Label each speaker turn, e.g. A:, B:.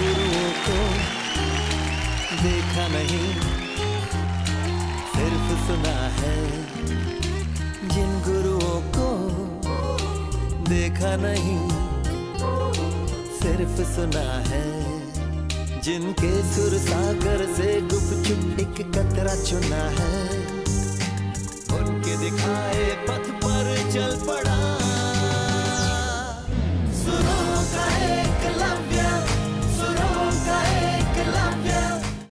A: गुरुओं को देखा नहीं, सिर्फ सुना है। जिन गुरुओं को देखा नहीं, सिर्फ सुना है। जिनके सुर सागर से गुपचुप एक कतरा चुना है।